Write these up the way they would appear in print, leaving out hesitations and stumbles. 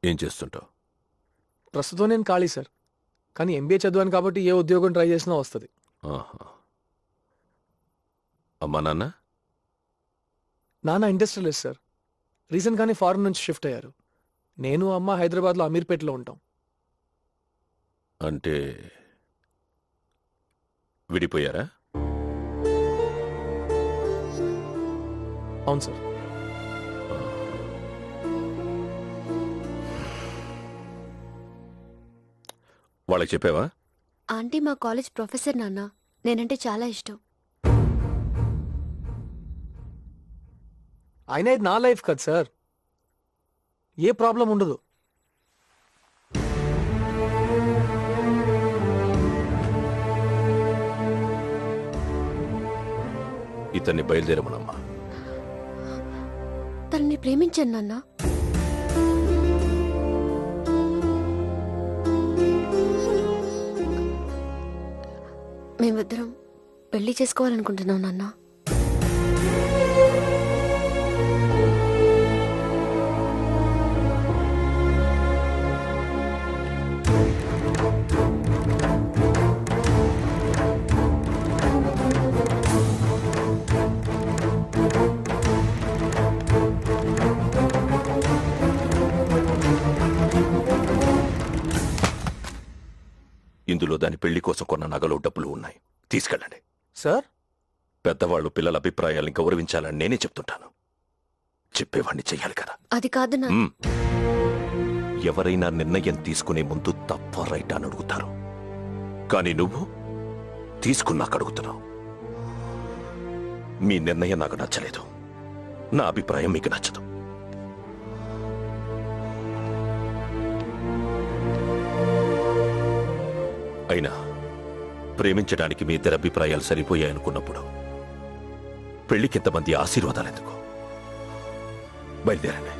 ఏం చేస్తుంటావు? ప్రస్తుతం నేను ఖాళీ సార్, కానీ ఎంబీఏ చదివాను కాబట్టి ఏ ఉద్యోగం ట్రై చేసినా వస్తుంది. అమ్మా నాన్న? నాన్న ఇండస్ట్రియలిస్ట్ సార్, రీసెంట్గానే ఫారెన్ నుంచి షిఫ్ట్ అయ్యారు. నేను అమ్మ హైదరాబాద్లో అమీర్పేటలో ఉంటాం. అంటే విడిపోయారా? అవును సార్. వాళ్ళకి చెప్పావా? ఆంటీ మా కాలేజ్ ప్రొఫెసర్ నాన్న, నేనంటే చాలా ఇష్టం. అయినా ఇది నా లైఫ్ కదా సార్, ఏ ప్రాబ్లం ఉండదు. ఇతన్ని బయలుదేరమనమ్మా. తనని ప్రేమించాను నాన్న. మేమిద్దరం పెళ్లి చేసుకోవాలనుకుంటున్నాం నాన్న. ఇందులో దాని పెళ్లి కోసం కొన్న నగలు డబ్బులు ఉన్నాయి, తీసుకెళ్ళండి. సార్, పెద్దవాళ్ళు పిల్లల అభిప్రాయాల్ని గౌరవించాలని నేనే చెప్తుంటాను. చెప్పేవాణ్ణి చెయ్యాలి కదా. అది కాదు నాన్న. ఎవరైనా నిర్ణయం తీసుకునే ముందు తప్ప రైట్ అని అడుగుతారు, కానీ నువ్వు తీసుకున్నాక అడుగుతున్నావు. మీ నిర్ణయం నాకు నచ్చలేదు, నా అభిప్రాయం మీకు నచ్చదు. అయినా ప్రేమించడానికి మీ ఇద్దరి అభిప్రాయాలు సరిపోయాయనుకున్నప్పుడు పెళ్లికింతమంది ఆశీర్వాదాలు ఎందుకు? బయలుదేరండి.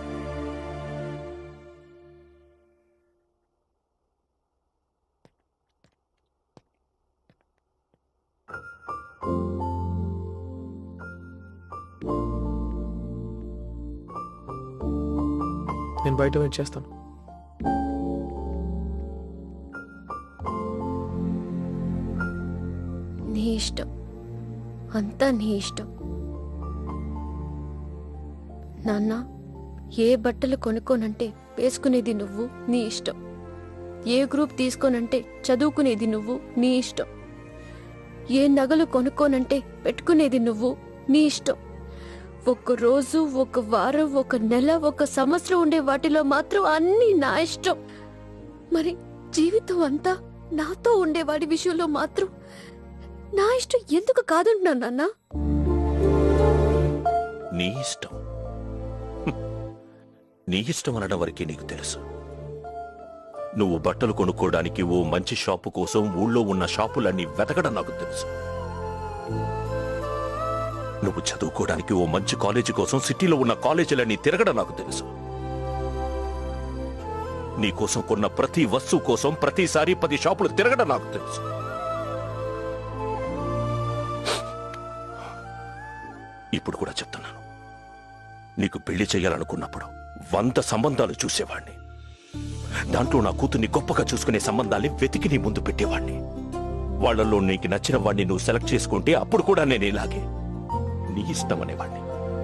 నేను బయట వెయిట్ చేస్తాను. నీ ఇష్టం, అంతా నీ ఇష్టం నాన్న. ఏ బట్టలు కొనుక్కోనంటే వేసుకునేది నువ్వు, నీ ఇష్టం. ఏ గ్రూప్ తీసుకోనంటే చదువుకునేది నువ్వు, నీ ఇష్టం. ఏ నగలు కొనుక్కోనంటే పెట్టుకునేది నువ్వు, నీ ఇష్టం. ఒక రోజు, ఒక వారం, ఒక నెల, ఒక సంవత్సరం ఉండే వాటిలో మాత్రం అన్నీ నా ఇష్టం. మరి జీవితం అంతా నాతో ఉండేవాడి విషయంలో మాత్రం నా ఇష్టం ఎందుకు కాదంటున్నాను నాన్న? నీ ఇష్టం, నీ ఇష్టం అనడం వరకే నీకు తెలుసు. నువ్వు బట్టలు కొనుక్కోవడానికి ఓ మంచి షాపు కోసం ఊళ్ళో ఉన్న షాపులన్నీ వెతకడం నాకు తెలుసు. నువ్వు చదువుకోవడానికి ఓ మంచి కాలేజీ కోసం సిటీలో ఉన్న కాలేజీలన్నీ తిరగడం నాకు తెలుసు. నీ కోసం కొన్న ప్రతి వస్తువు కోసం ప్రతిసారి 10 షాపులు తిరగడం నాకు తెలుసు. ఇప్పుడు కూడా చెప్తున్నాను, నీకు పెళ్లి చేయాలనుకున్నప్పుడు 100 సంబంధాలు చూసేవాణ్ణి. దాంట్లో నా కూతుర్ని గొప్పగా చూసుకునే సంబంధాల్ని వెతికి నీ ముందు పెట్టేవాణ్ణి. వాళ్లలో నీకు నచ్చిన వాణ్ణి నువ్వు సెలెక్ట్ చేసుకుంటే అప్పుడు కూడా నేను ఇలాగే నీ ఇష్టం అనేవాణ్ణి.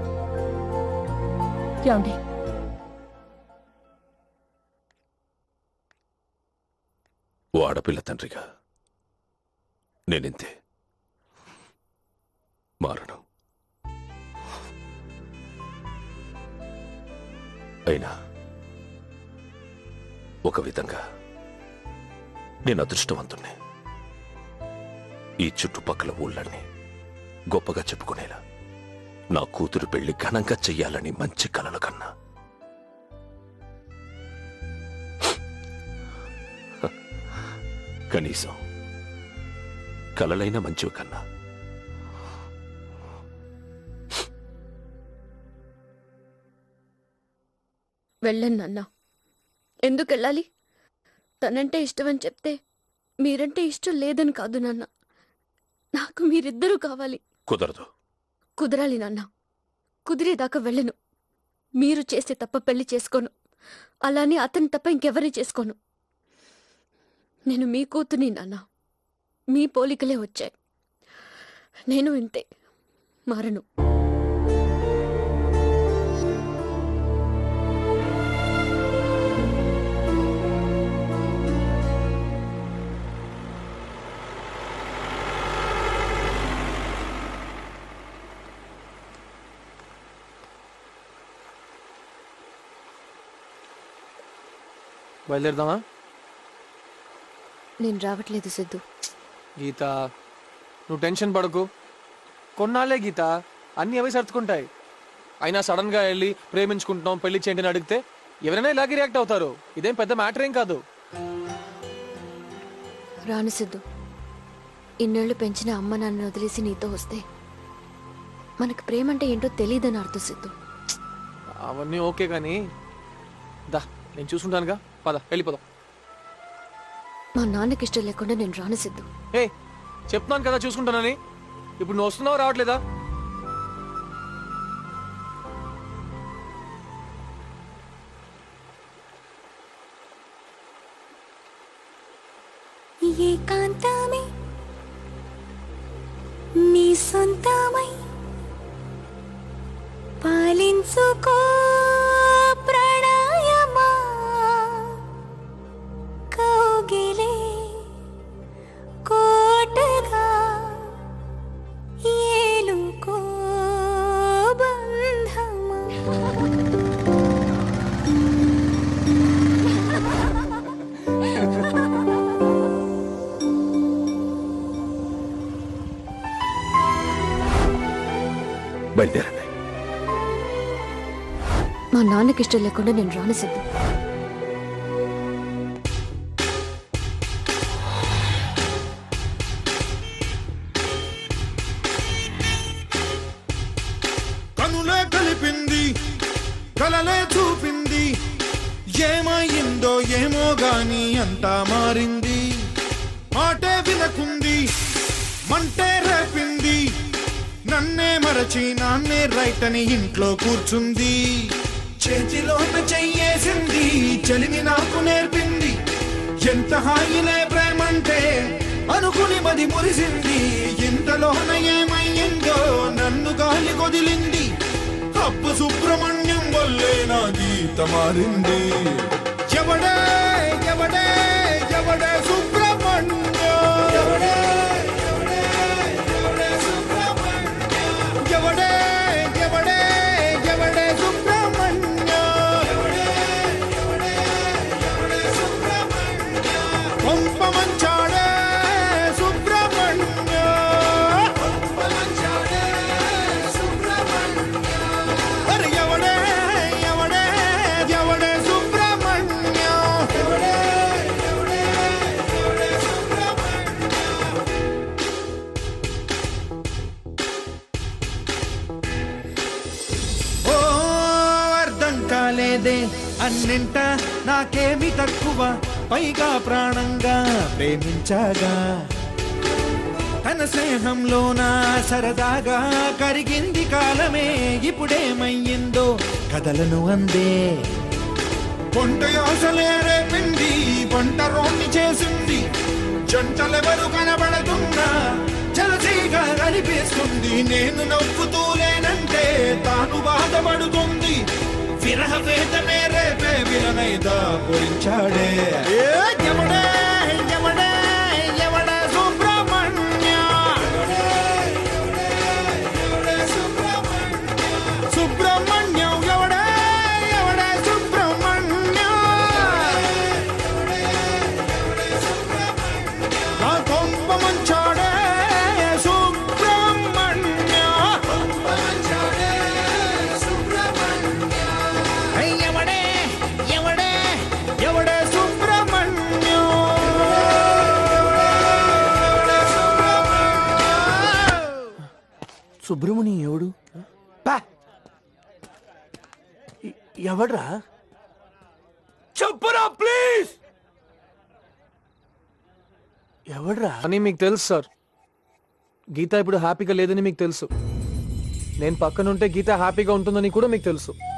ఓ ఆడపిల్ల తండ్రిగా నేనింతే, మారను. అయినా ఒక విధంగా నేను అదృష్టవంతుణ్ణి. ఈ చుట్టుపక్కల ఊళ్ళన్నీ గొప్పగా చెప్పుకునేలా నా కూతురు పెళ్లి ఘనంగా చెయ్యాలని మంచి కలలు కన్నా. కనీసం కలలైన మంచివి కన్నా. వెళ్ళను నాన్న. ఎందుకు వెళ్ళాలి? తనంటే ఇష్టమని చెప్తే మీరంటే ఇష్టం లేదని కాదు నాన్న. నాకు మీరిద్దరూ కావాలి. కుదరదు. కుదరాలి నాన్న. కుదిరేదాకా వెళ్ళను. మీరు చేస్తే తప్ప పెళ్లి చేసుకోను. అలానే అతను తప్ప ఇంకెవరిని చేసుకోను. నేను మీ కూతుని నాన్న. మీ పోలికలే వచ్చాయి. నేను ఇంతే, మారను. బయలుదేరదామా? నేను రావట్లేదు సిద్ధు. గీత, నువ్వు టెన్షన్ పడకు. కొన్నాళ్ళే గీత, అన్నీ అవే సర్దుకుంటాయి. అయినా సడన్ గా వెళ్ళి ప్రేమించుకుంటున్నాం పెళ్లి చేయండి అని అడిగితే ఎవరైనా ఇలాగే రియాక్ట్ అవుతారు. ఇదేం పెద్ద మ్యాటర్ ఏం కాదు. రాను సిద్ధు. ఇన్నేళ్లు పెంచిన అమ్మ నాన్న వదిలేసి నీతో వస్తే మనకు ప్రేమ అంటే ఏంటో తెలియదని అర్థం సిద్ధు. అవన్నీ ఓకే కానీ దా, నేను చూసుకుంటానుగా. పద, వెళ్ళిపోదాం. మా నాన్నకి ఇష్టం లేకుండా నేను రాను సిద్ధు. ఏ, చెప్తున్నాను కదా చూసుకుంటానని. ఇప్పుడు నువ్వు వస్తున్నావు రావట్లేదా? ఏకాంతమే నీ సొంతమై పాలించుకో ప్రణయమా, కౌగిలే కోటగా ఏలుకో బంధమా. బయలుదేరండి. మా నాన్నకి ఇష్టం లేకుండా నేను రాను సిద్ధు. కనులే కలిపింది, కలలే చూపింది, ఏమైందో ఏమో గాని అంతా మారింది. మాటే వినకుంది, మంటే రేపింది, నన్నే మరచి నాన్నే రైట్ అని ఇంట్లో కూర్చుంది. చేతిలోన చెయ్యేసింది, చలిని నాకు నేర్పింది. ఎంత హాయిలే ప్రేమంటే అనుకుని మది మురిసింది. ఇంతలోన ఏమయ్యిందో నన్ను గాలి కొదిలింది. అప్పు సుబ్రహ్మణ్యం వల్లే నా గీత మారింది. ఎవడే ఎవడే ఎవడే సుబ్రహ్మణ్యం, ఎవడే ఎవడే ఎవడే సుబ్రహ్మణ్యం, ఎవడే ఎవడే ఎవడే సుబ్రహ్మణ్యం, ఎవడే ఎవడే ఎవడే సుబ్రహ్మణ్యం, పంపమంచాడే సుబ్రహ్మణ్యం, పంపమంచాడే సుబ్రహ్మణ్యం. అరే ఎవడే ఎవడే ఎవడే సుబ్రహ్మణ్యం, ఎవడే ఎవడే ఎవడే సుబ్రహ్మణ్యం. ఓ అర్థం కాలేదే అన్నింట నాకేమి తక్కువ, పైగా ప్రాణంగా ప్రేమించాగా. తన స్నేహంలోన సరదాగా కరిగింది కాలమే, ఇప్పుడేమయ్యిందో కథలను అందే. కొంట ఆశలే రేపింది, వంట రోణ్ణి చేసింది. జంటలెవరు కనబడుతున్నా జలసీగా అనిపిస్తుంది. నేను నవ్వుతూ లేనంటే తాను బాధపడుతుంది. విరహ వేదనే రేపే విలనైదా పొరించాడే. ఎవడే ఎవడే ఎవడే సుబ్రహ్మణ్యం, సుబ్రహ్మణ్యం, ఎవడే ఎవడే సుబ్రహ్మణ్యం, నా కొంప మంచాడే సుబ్రహ్మణ్యం, ఎవడే ఎవడే ఎవడే సుబ్రహ్మణ్యం. సుబ్రహ్మణ్యం ఎవడు? ఎవడ్రా? చెప్పరా ప్లీజ్. ఎవడ్రా? అని మీకు తెలుసు సార్. గీత ఇప్పుడు హ్యాపీగా లేదని మీకు తెలుసు. నేను పక్కనుంటే గీత హ్యాపీగా ఉంటుందని కూడా మీకు తెలుసు.